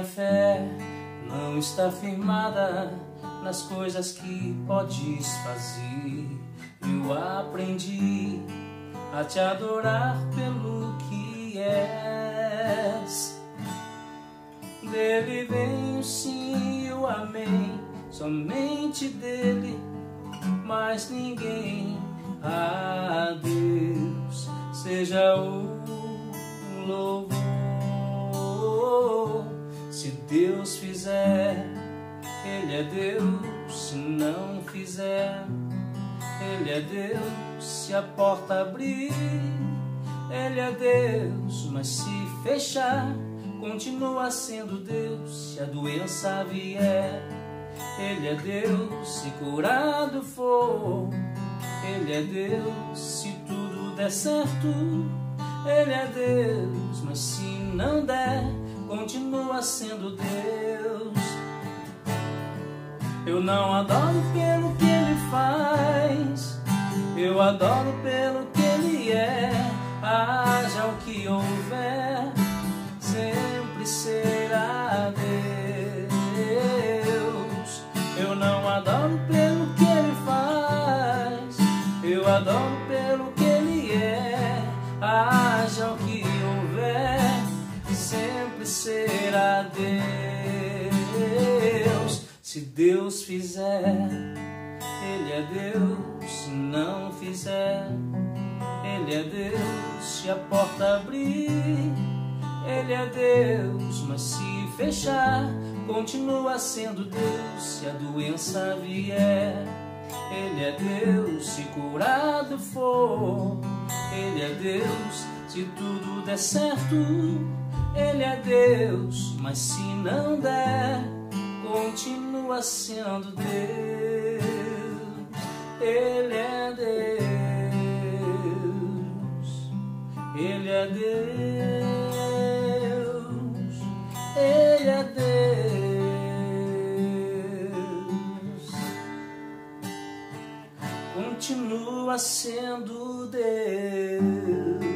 minha fé não está firmada nas coisas que podes fazer. Eu aprendi a te adorar pelo que és. Dele vem o sim e o amém, somente dele, mais ninguém. A Deus seja o louvor. Se Deus fizer, Ele é Deus. Se não fizer, Ele é Deus. Se a porta abrir, Ele é Deus. Mas se fechar, continua sendo Deus. Se a doença vier, Ele é Deus. Se curado for, Ele é Deus. Se tudo der certo, Ele é Deus. Mas se não der, continua sendo Deus. Eu não adoro pelo que Ele faz, eu adoro pelo que Ele é. Haja o que houver, sempre será Deus. Eu não adoro pelo que Ele faz, eu adoro pelo que Ele é. Haja o que houver, sempre será Deus. Se Deus fizer, Ele é Deus. Se não fizer, Ele é Deus. Se a porta abrir, Ele é Deus. Mas se fechar, continua sendo Deus. Se a doença vier, Ele é Deus. Se curado for, Ele é Deus. Se tudo der certo, Ele é Deus. Mas se não der, continua sendo Deus. Ele é Deus. Ele é Deus. Ele é Deus. Continua sendo Deus.